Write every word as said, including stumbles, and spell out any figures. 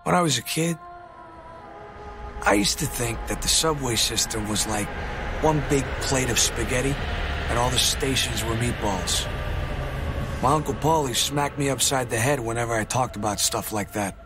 When I was a kid, I used to think that the subway system was like one big plate of spaghetti and all the stations were meatballs. My Uncle Paulie smacked me upside the head whenever I talked about stuff like that.